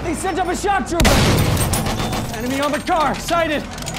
They sent up a shock trooper! Enemy on the car, sighted!